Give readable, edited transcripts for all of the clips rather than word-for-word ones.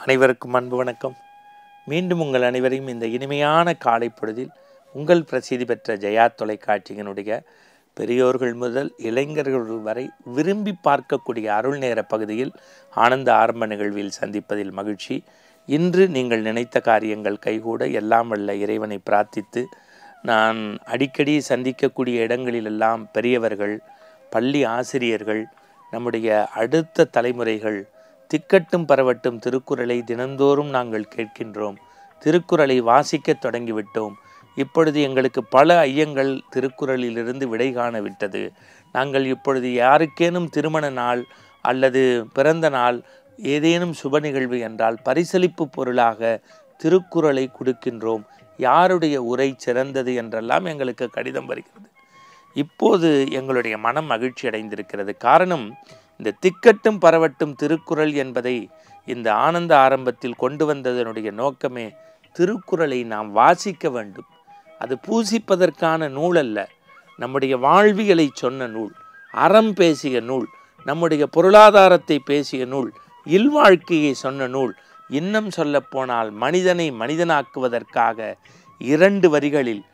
அனைவருக்கும் அன்பு வணக்கம். மீண்டும் உங்கள் அனைவரையும் இந்த இனிமையான காலை பொழுதில் உங்கள் பிரசித்தி பெற்ற ஜெயா தொலைக்காட்சியினுடைய பெரியோர்கள் முதல் இளைஞர்கள் வரை விரும்பி பார்க்கக்கூடிய அருள் நேர பகுதியில் ஆனந்த ஆரம்ப நிகழ்வில் சந்திப்பதில் மகிழ்ச்சி. இன்று நீங்கள் நினைத்த காரியங்கள் கைகூட எல்லாம் வல்ல இறைவனை பிரார்த்தித்து, நான் அடிக்கடி சந்திக்கக்கூடிய இடங்களிலெல்லாம் பெரியவர்கள், பள்ளி ஆசிரியர்கள், நம்முடைய அடுத்த தலைமுறைகள் திக்கட்டும் பரவட்டும் திருக்குறளை தினந்தோறும் நாங்கள் கேட்கின்றோம். திருக்குறளை வாசிக்க தொடங்கிவிட்டோம். இப்பொழுது எங்களுக்கு பல ஐயங்கள் திருக்குறளிலிருந்து விடை காண விட்டது. நாங்கள் இப்பொழுது யாருக்கேனும் திருமண நாள் அல்லது பிறந்த நாள் ஏதேனும் சுப நிகழ்வு என்றால் பரிசளிப்பு பொருளாக திருக்குறளை கொடுக்கின்றோம். யாருடைய உரை சிறந்தது என்றெல்லாம் எங்களுக்கு கடிதம் வருகிறது. இப்போது எங்களுடைய மனம் மகிழ்ச்சி அடைந்திருக்கிறது. காரணம், இந்த திக்கட்டும் பரவட்டும் திருக்குறள் என்பதை இந்த ஆனந்த ஆரம்பத்தில் கொண்டு வந்ததனுடைய நோக்கமே திருக்குறளை நாம் வாசிக்க வேண்டும். அது பூசிப்பதற்கான நூல் அல்ல, நம்முடைய வாழ்வியலை சொன்ன நூல், அறம் பேசிய நூல், நம்முடைய பொருளாதாரத்தை பேசிய நூல், இல்வாழ்க்கையை சொன்ன நூல். இன்னும் சொல்லப்போனால் மனிதனை மனிதனாக்குவதற்காக 2 வரிகளில்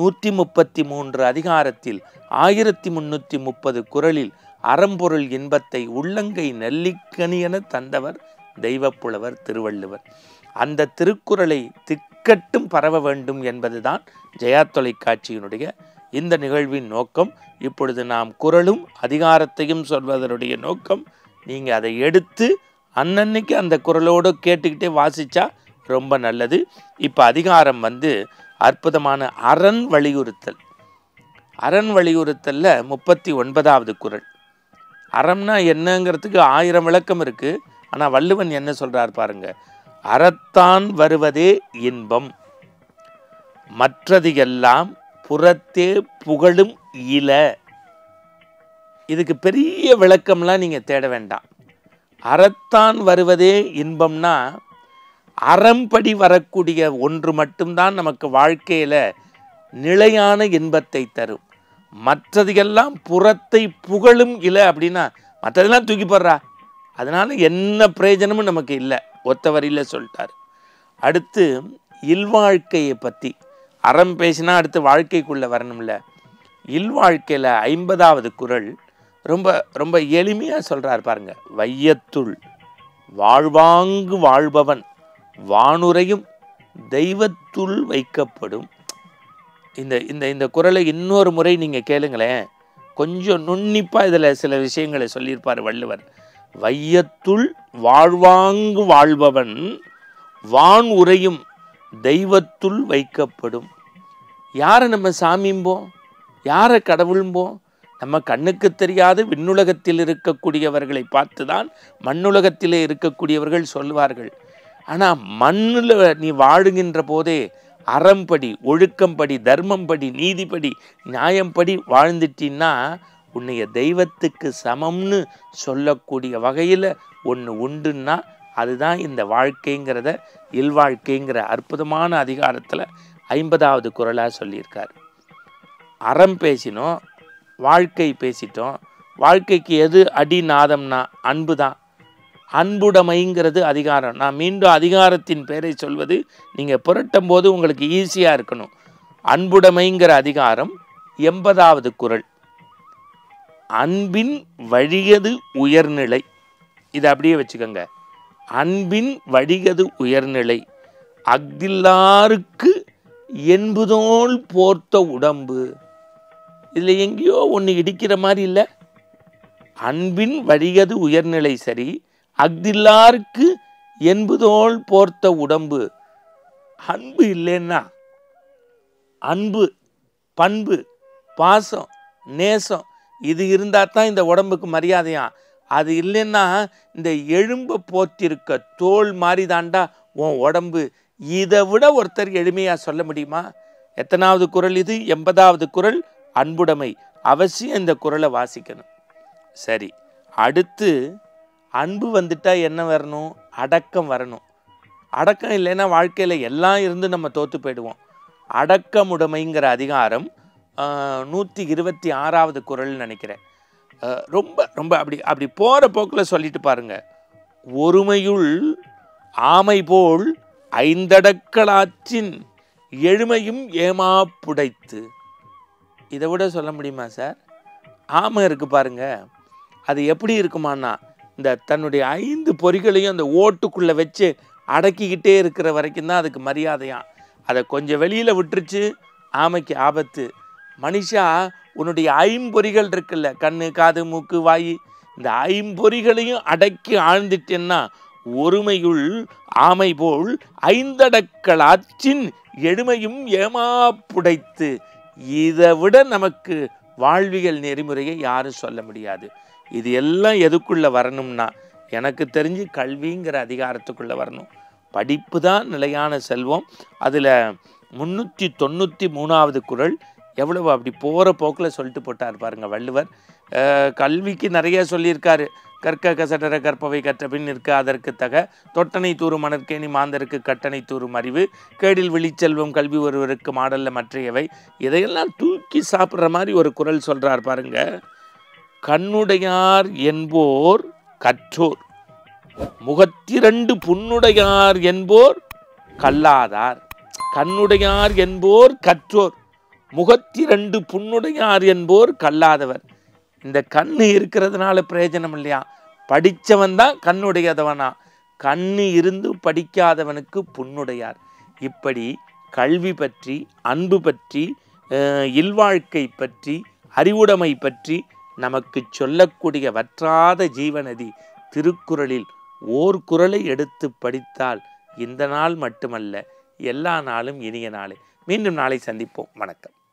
133 அதிகாரத்தில் 1330 குறளில் அறம்பொருள் இன்பத்தை உள்ளங்கை நெல்லிக்கனியென தந்தவர் தெய்வப்புலவர் திருவள்ளுவர். அந்த திருக்குறளை திக்கட்டும் பரவ வேண்டும் என்பதுதான் ஜெயா தொலைக்காட்சியினுடைய இந்த நிகழ்வின் நோக்கம். இப்பொழுது நாம் குறளும் அதிகாரத்தையும் சொல்வதனுடைய நோக்கம். நீங்கள் அதை எடுத்து அன்னன்னைக்கு அந்த குறளோடு கேட்டுக்கிட்டே வாசித்தா ரொம்ப நல்லது. இப்போ அதிகாரம் அற்புதமான அரண் வலியுறுத்தல். அரண் வலியுறுத்தல்ல 39வது குறள். அறம்னா என்னங்கிறதுக்கு 1000 விளக்கம் இருக்கு. ஆனால் வள்ளுவன் என்ன சொல்றார் பாருங்க. அறத்தான் வருவதே இன்பம், மற்றது எல்லாம் புறத்தே புகழும் இல. இதுக்கு பெரிய விளக்கம்லாம் நீங்க தேட வேண்டாம். அறத்தான் வருவதே இன்பம்னா அறம்படி வரக்கூடிய ஒன்று மட்டும்தான் நமக்கு வாழ்க்கையில நிலையான இன்பத்தை தரும். மற்றது எல்லாம் புறத்தை புகழும் இல்லை அப்படின்னா மற்றதெல்லாம் தூக்கி போடுறா, அதனால என்ன பிரயோஜனமும் நமக்கு இல்லை, ஒத்த வரியில் சொல்லிட்டார். அடுத்து இல்வாழ்க்கையை பற்றி அறம் பேசினா அடுத்து வாழ்க்கைக்குள்ளே வரணும்ல. இல்வாழ்க்கையில் 50வது குறள் ரொம்ப ரொம்ப எளிமையாக சொல்கிறார் பாருங்க. வையத்துள் வாழ்வாங்கு வாழ்பவன் வானுரையும் தெய்வத்துள் வைக்கப்படும். இந்த இந்த இந்த குறளை இன்னொரு முறை நீங்கள் கேளுங்களேன். கொஞ்சம் நுண்ணிப்பாக இதில் சில விஷயங்களை சொல்லியிருப்பார் வள்ளுவர். வையத்துள் வாழ்வாங்கு வாழ்பவன் வான் உரையும் தெய்வத்துள் வைக்கப்படும். யாரை நம்ம சாமிம்போம், யாரை கடவுள்ம்போம்? நம்ம கண்ணுக்கு தெரியாத விண்ணுலகத்தில் இருக்கக்கூடியவர்களை பார்த்து தான் மண்ணுலகத்திலே இருக்கக்கூடியவர்கள் சொல்வார்கள். ஆனால் மண்ணில் நீ வாழுகின்ற போதே அறம்படி, ஒழுக்கம்படி, தர்மம்படி, நீதிப்படி, நியாயம்படி வாழ்ந்துட்டின்னா உன்னைய தெய்வத்துக்கு சமம்னு சொல்லக்கூடிய வகையில் ஒன்று உண்டுன்னா அதுதான் இந்த வாழ்க்கைங்கிறத இல்வாழ்க்கைங்கிற அற்புதமான அதிகாரத்தில் 50வது குறளாக சொல்லியிருக்கார். அறம் பேசினோம், வாழ்க்கை பேசிட்டோம். வாழ்க்கைக்கு எது அடிநாதம்னா அன்பு தான். அன்புடைமைங்கிறது அதிகாரம். நான் மீண்டும் அதிகாரத்தின் பெயரை சொல்வது நீங்கள் புரட்டும் போது உங்களுக்கு ஈஸியாக இருக்கணும். அன்புடைமைங்கிற அதிகாரம் 80வது குறள். அன்பின் வழியது உயர்நிலை. இதை அப்படியே வச்சுக்கோங்க. அன்பின் வழியது உயர்நிலை, அஃதில்லாருக்கு என்பதோல் போர்த்த உடம்பு. இதில் எங்கேயோ ஒன்று இடிக்கிற மாதிரி இல்லை. அன்பின் வழியது உயர்நிலை சரி, அஃதில்லாருக்கு என்பதோல் போர்த்த உடம்பு. அன்பு இல்லைன்னா, அன்பு, பண்பு, பாசம், நேசம் இது இருந்தால் தான் இந்த உடம்புக்கு மரியாதையா. அது இல்லைன்னா இந்த எலும்பை போத்திருக்க தோல் மாதிரி தாண்டா உன் உடம்பு. இதை விட ஒருத்தர் எளிமையாக சொல்ல முடியுமா? எத்தனாவது குறள் இது? 80வது குறள். அன்புடைமை. அவசியம் இந்த குறளை வாசிக்கணும். சரி, அடுத்து அன்பு வந்துட்டால் என்ன வரணும்? அடக்கம் வரணும். அடக்கம் இல்லைன்னா வாழ்க்கையில் எல்லாம் இருந்து நம்ம தோற்று போயிடுவோம். அடக்கமுடைமைங்கிற அதிகாரம் 126வது குறள்னு நினைக்கிறேன். ரொம்ப ரொம்ப அப்படி போகிற போக்கில் சொல்லிட்டு பாருங்க. ஒருமையுள் ஆமை போல் ஐந்தடக்கலாற்றின் எழுமையும் ஏமாப்புடைத்து. இதை விட சொல்ல முடியுமா சார்? ஆமை இருக்கு பாருங்க, அது எப்படி இருக்குமான்னா இந்த தன்னுடைய 5 பொறிகளையும் அந்த ஓட்டுக்குள்ளே வச்சு அடக்கிக்கிட்டே இருக்கிற வரைக்கும் தான் அதுக்கு மரியாதையாம். அதை கொஞ்சம் வெளியில் விட்டுருச்சு, ஆமைக்கு ஆபத்து. மனுஷா, உன்னுடைய 5 பொறிகள் இருக்குல்ல, கண்ணு, காது, மூக்கு, வாய், இந்த 5 பொறிகளையும் அடக்கி ஆழ்ந்துட்டேன்னா ஒருமையுள் ஆமை போல் ஐந்தடக்கலாற்றின் எழுமையும் ஏமாப்புடைத்து. இதை விட நமக்கு வாழ்வியல் நெறிமுறையை யாரும் சொல்ல முடியாது. இது எல்லாம் எதுக்குள்ளே வரணும்னா எனக்கு தெரிஞ்சு கல்விங்கிற அதிகாரத்துக்குள்ளே வரணும். படிப்பு தான் நிலையான செல்வம். அதில் 393வது குறள் எவ்வளவு அப்படி போகிற போக்கில் சொல்லிட்டு போட்டார் பாருங்க வள்ளுவர். கல்விக்கு நிறைய சொல்லியிருக்காரு. கற்க கசடர கற்பவை கற்ற பின் நிற்க அதற்கு தக, தொட்டனை தூறு மணற்கேணி மாந்தருக்கு கட்டணை தூறும் அறிவு, கேடில் விழிச்செல்வம் கல்வி ஒருவருக்கு மாடல்ல மற்றையவை. இதையெல்லாம் தூக்கி சாப்பிட்ற மாதிரி ஒரு குறள் சொல்கிறார் பாருங்க. கண்ணுடையார் என்போர் கற்றோர், முகத்திரண்டு புண்ணுடையார் என்போர் கல்லாதார். கண்ணுடையார் என்போர் கற்றோர், முகத்திரண்டு புண்ணுடையார் என்போர் கல்லாதவர். இந்த கண்ணு இருக்கிறதுனால பிரயோஜனம் இல்லையா? படித்தவன் தான் கண்ணுடையதவனா, கண்ணு இருந்து படிக்காதவனுக்கு புண்ணுடையார். இப்படி கல்வி பற்றி, அன்பு பற்றி, இல்வாழ்க்கை பற்றி, அறிவுடைமை பற்றி நமக்கு சொல்லக்கூடிய வற்றாத ஜீவநதி திருக்குறளில் ஓர் குறளை எடுத்து படித்தால் இந்த நாள் மட்டுமல்ல, எல்லா நாளும் இனிய நாளே. மீண்டும் நாளை சந்திப்போம். வணக்கம்.